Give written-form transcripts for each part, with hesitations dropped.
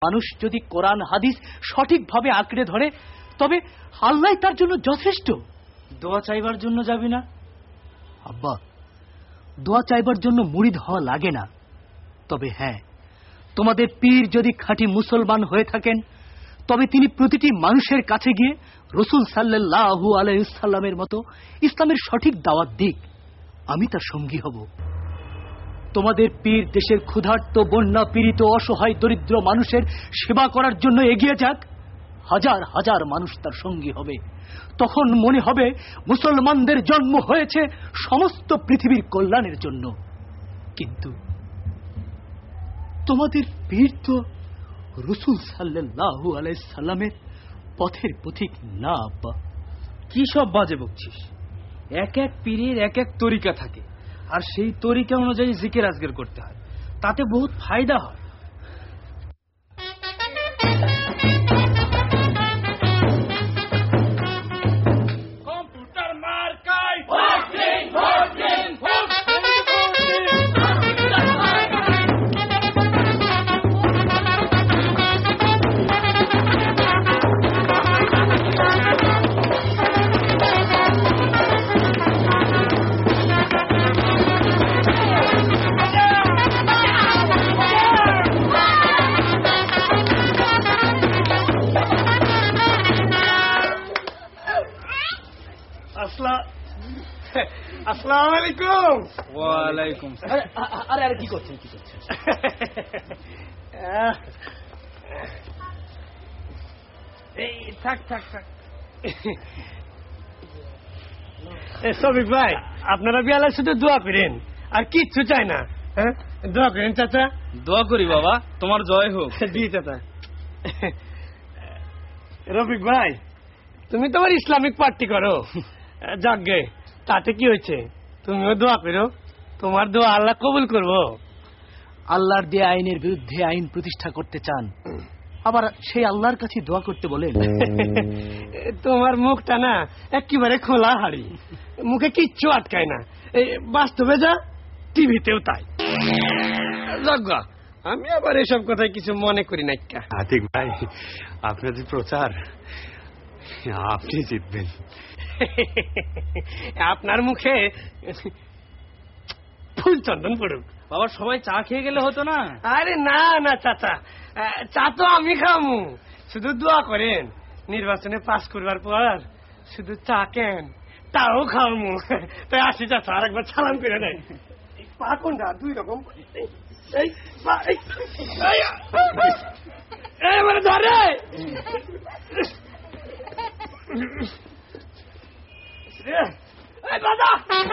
মানুষ যদি কোরআন হাদিস সঠিকভাবে আঁকড়ে ধরে তবে আল্লাহ তার জন্য যথেষ্ট। দোয়া চাইবার জন্য যাবি না? আব্বা, দোয়া চাইবার জন্য মুরিদ হওয়া লাগে না। তবে হ্যাঁ, তোমাদের পীর যদি খাঁটি মুসলমান হয়ে থাকেন তবে তিনি প্রতিটি মানুষের কাছে গিয়ে রাসূল সাল্লাল্লাহু আলাইহি ওয়াসাল্লামের মতো ইসলামের সঠিক দাওয়াত দিক। আমি তার সঙ্গী হব। তোমাদের পীর দেশের ক্ষুধার্ত, বন্যা পীড়িত, অসহায়, দরিদ্র মানুষের সেবা করার জন্য এগিয়ে যাক। হাজার হাজার মানুষ তার সঙ্গী হবে। তখন মনে হবে মুসলমানদের জন্ম হয়েছে সমস্ত পৃথিবীর কল্যাণের জন্য। কিন্তু তোমাদের পীর তো রাসূল সাল্লাল্লাহু আলাইহি সাল্লামের পথের পথিক না। আব্বা, কি সব বাজে বকছিস? এক এক পীরের এক এক তরিকা থাকে, আর সেই তরিকা অনুযায়ী জিকির আজকের করতে হয়, তাতে বহুত ফায়দা হয়। আসসালামু আলাইকুম। ওয়ালাইকুম। আরে আরে কি করছেন, কি করছেন? এই থাক থাক থাক। শফিক ভাই, আপনারা বিয়ালে শুধু দোয়া করেন, আর কিচ্ছু চাই না। হ্যাঁ, দোয়া করেন চাচা। দোয়া করি বাবা, তোমার জয় হোক। জি চাচা। রফিক ভাই, তুমি তোমার ইসলামিক পার্টি করো, যাকগে, তাতে কি হয়েছে? তুমিও দোয়া করো, তোমার দোয়া আল্লাহ কবুল করবো। আল্লাহর দেয়া আইনের বিরুদ্ধে আইন প্রতিষ্ঠা করতে চান, আবার সেই আল্লাহর কাছে দোয়া করতে বলেন? তোমার মুখটা না একেবারে খোলা হাড়ি, মুখে কিচ্ছু আটকায় না। এই বাস্তবে যা, টিভিতেও তাই। যাজ্ঞা, আমি আবার এসব কথায় কিছু মনে করি না। আতিক ভাই, আপনাদের প্রচার, আপনি জিতবেন। আপনার মুখে ফুল চন্দন পড়ুক। বাবা, সবাই চা খেয়ে গেলে হতো না? আরে না না চাচা, চা তো আমি খামু, শুধু দোয়া করেন নির্বাচনে পাস করবার পর শুধু চা কেন তাও খামু। তাই আসি চাচা, আর একবার সালাম করে নেই। পা কোনটা? দুই রকম। মানে ধরে দাদা।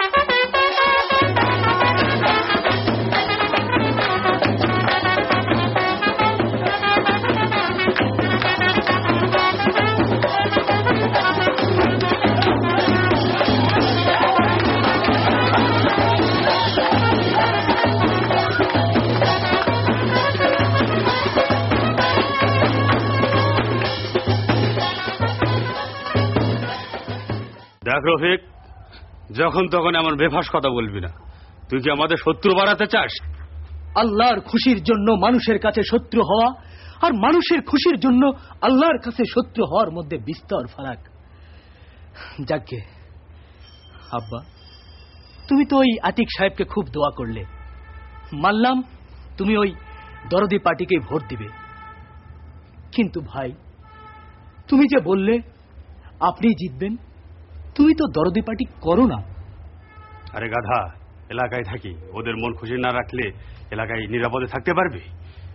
দেখ রফিক, যখন তখন এমন বেফাস কথা বলবি না। তুই কি আমাদের শত্রু বাড়াতে চাস? আল্লাহর খুশির জন্য মানুষের কাছে শত্রু হওয়া আর মানুষের খুশির জন্য আল্লাহর কাছে শত্রু হওয়ার মধ্যে বিস্তর ফারাক। যাকে আব্বা, তুমি তো ওই আতিক সাহেবকে খুব দোয়া করলে, মানলাম তুমি ওই দরদি পার্টিকে ভোট দিবে। কিন্তু ভাই, তুমি যে বললে আপনি জিতবেন, তুমি তো দরদি পার্টি করো না। আরে গাধা, এলাকায় থাকি, ওদের মন খুশি না রাখলে এলাকায় নিরাপদে থাকতে পারবে?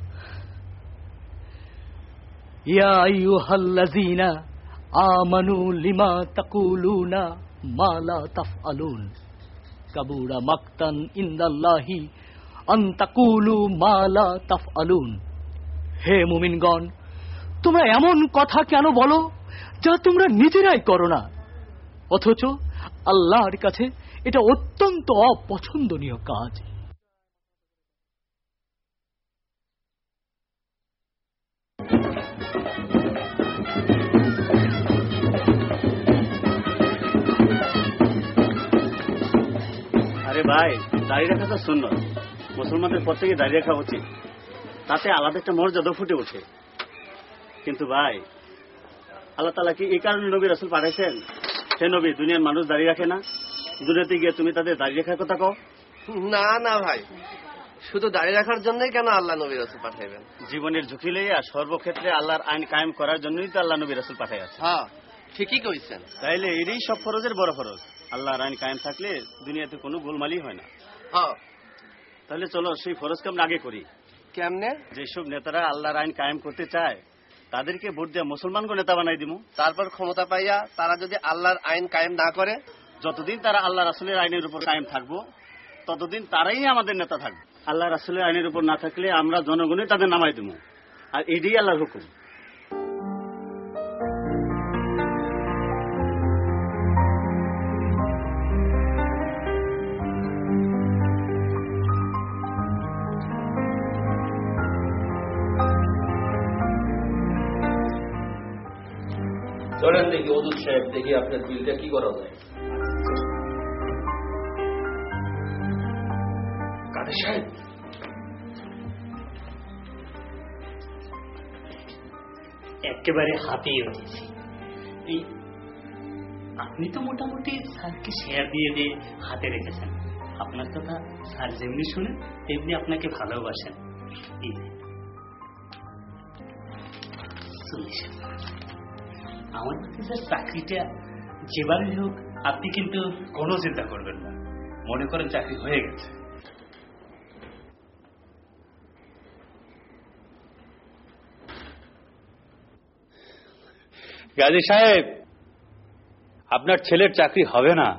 ইয়া আইয়ুহাল্লাযীনা আমানু লিমা তাকুলুনা মা লা তাফআলুন কাবুরা মাকতান ইনদাল্লাহি আন তাকুলু মা লা তাফআলুন। হে মুমিনগণ, তোমরা এমন কথা কেন বলো যা তোমরা নিজেরাই করো না, অথচ আল্লাহর কাছে এটা অত্যন্ত অপছন্দনীয় কাজ। আরে ভাই, দাড়ি রাখা তো সুন্নত, মুসলমানদের প্রত্যেকে দাড়ি রাখা উচিত, তাতে আলাদা একটা মর্যাদা ফুটে ওঠে। কিন্তু ভাই, আল্লাহ তাআলা কি এই কারণে নবী রাসূল পাঠাইছেন? সে নবী দুনিয়ার মানুষ দাঁড়িয়ে রাখে না, দুনিয়াতে গিয়ে তুমি তাদের দাঁড়িয়ে রাখার কথা কও? না না ভাই, শুধু দাঁড়িয়ে রাখার জন্যই কেন আল্লাহ নবী রাসূল পাঠাইবেন? জীবনের ঝুঁকি লইয়া সর্বক্ষেত্রে আল্লাহর আইন কায়েম করার জন্যই তো আল্লাহ নবী রাসূল পাঠাইছে। হ্যাঁ, ঠিকই কইছেন। তাইলে এরই সব ফরজের বড় ফরজ। আল্লাহর আইন কায়েম থাকলে দুনিয়াতে কোনো গোলমালই হয় না। হ্যাঁ, তাহলে চলো সেই ফরজকে আমরা আগে করি। কেমনে? যেসব নেতারা আল্লাহর আইন কায়েম করতে চায় তাদেরকে ভোট দিয়ে মুসলমানকে নেতা বানাই দিব। তারপর ক্ষমতা পাইয়া তারা যদি আল্লাহর আইন কায়েম না করে, যতদিন তারা আল্লাহ রাসূলের আইনের উপর কায়েম থাকবো ততদিন তারাই আমাদের নেতা থাকবে। আল্লাহ রাসূলের আইনের উপর না থাকলে আমরা জনগণই তাদের নামাই দেবো, আর এটাই আল্লাহর হুকুম। চলেন দেখি ওদুদ সাহেব, দেখি আপনার বিলটা কি করা যায়। কাদের সাহেব, একেবারে হাতিয়ে উঠেছি। আপনি তো মোটামুটি স্যারকে শেয়ার দিয়ে দিয়ে হাতে রেখেছেন। আপনার কথা স্যার যেমনি শুনেন তেমনি আপনাকে ভালোবাসেন। আমার প্রতি স্যার চাকরিটা যেবারই হোক আপনি কিন্তু কোনো চিন্তা করবেন না, মনে করেন চাকরি হয়ে গেছে। গাজী সাহেব, আপনার ছেলের চাকরি হবে না।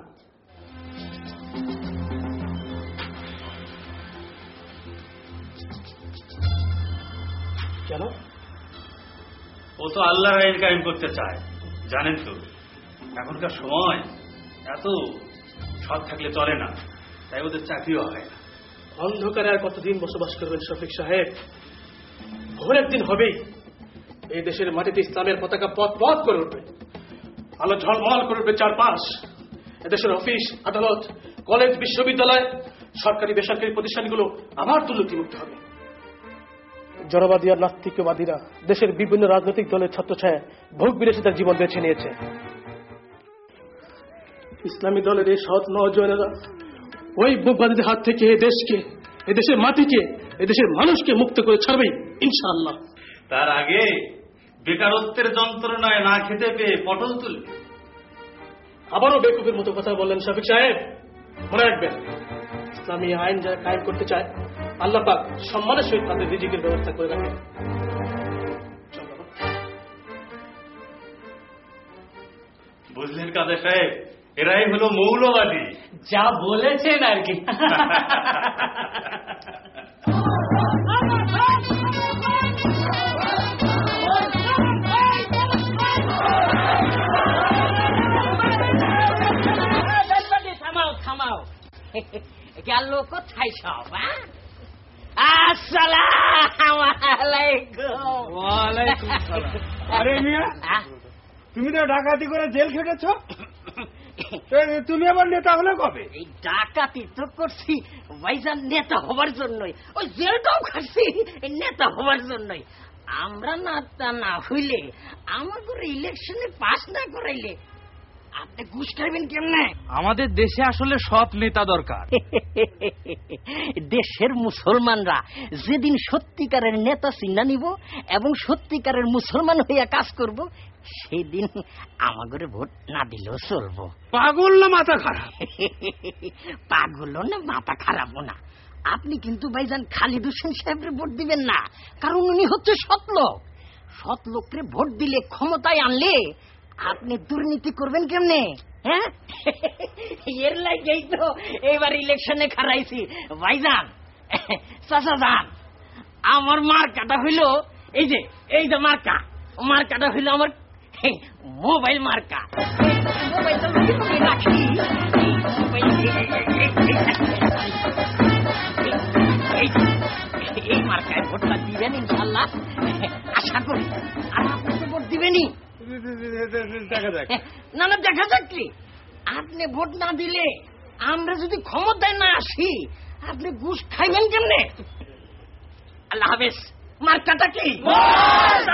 কেন? ও তো আল্লাহর আইন কায়েম করতে চায়, জানেন তো। এখনকার সময় এত সৎ থাকলে চলে না, তাই ওদের চাকরিও হয় না। অন্ধকারে আর কতদিন বসবাস করবেন শফিক সাহেব? ভোর একদিন হবেই এই দেশের মাটিতে ইসলামের পতাকা পথ পথ করে উঠবে, আলো ঝলমল করে উঠবে চারপাশ। এদেশের অফিস, আদালত, কলেজ, বিশ্ববিদ্যালয়, সরকারি বেসরকারি প্রতিষ্ঠানগুলো আবার দুর্নীতিমুক্ত হবে। জড়বাদী আর নাস্তিকবাদীরা দেশের বিভিন্ন রাজনৈতিক দলের ছত্রছায়ায় ভোগ বিলাসিতার জীবন বেছে নিয়েছে। ইসলামী দলের এই সৎ নওজওয়ানেরা ওই ভোগবাদীদের হাত থেকে এদেশের মাটিকে, এদেশের মানুষকে মুক্ত করে ছাড়বেই ইনশাআল্লাহ। তার আগে বেকারত্বের যন্ত্রণায় না খেতে পেয়ে পটল তুলবে। আবারও বেকুবের মতো কথা বললেন শফিক সাহেব। মনে রাখবেন, ইসলামী আইন যারা কায়েম করতে চায় আল্লাহ পাক সম্মানের সহিত তাদের রিজিকের ব্যবস্থা করে রাখেন। বুঝলেন কাজী সাহেব, এরাই হলো মৌলবাদী। যা বলেছেন আর কি। থামাও, গেল কোথায় সব? আসসালামু আলাইকুম। ওয়ালাইকুম সালাম। আরে মিয়া, তুমি তো ডাকাতি করে জেল খেটেছ, তুমি আবার নেতা হলে কবে? এই ডাকাতি তো করছি ভাইজান নেতা হবার জন্যই, ওই জেলটাও খাচ্ছি নেতা হবার জন্যই। আমরা নেতা না হইলে, আমাদের ইলেকশনে পাস না করাইলে আপনি ঘুষ খাইবেন কেমনে? আমাদের দেশে আসলে সৎ নেতা দরকার। দেশের মুসলমানরা যেদিন সত্যিকারের নেতা চিন্না নিব এবং সত্যিকারের মুসলমান হইয়া কাজ করব, সেদিন আমাদের ভোট না দিলেও চলবো। পাগল না মাথা খারাপ? পাগল না মাথা খারাপও না। আপনি কিন্তু ভাইজান খালিদ হোসেন সাহেবের ভোট দিবেন না, কারণ উনি হচ্ছে সৎ লোক। সৎ লোককে ভোট দিলে, ক্ষমতায় আনলে আপনি দুর্নীতি করবেন কেমনে? হ্যাঁ, এর লাগেই তো এবার ইলেকশনে খারাইছি ভাইজান। চাচা যান, আমার মার্কাটা হইল এই যে মার্কাটা হইল আমার মোবাইল মার্কা। মোবাইলটা রাখি, এই মার্কায় ভোটটা দিবেন ইনশাল্লাহ, আশা করি। আর আপনি তো ভোট দিবেনই। দেখা যাক। না না, দেখা যাক কি? আপনি ভোট না দিলে, আমরা যদি ক্ষমতায় না আসি, আপনি ঘুষ খাইবেন কেমনে? আল্লাহ হাফেজ। মার্কাটা কি?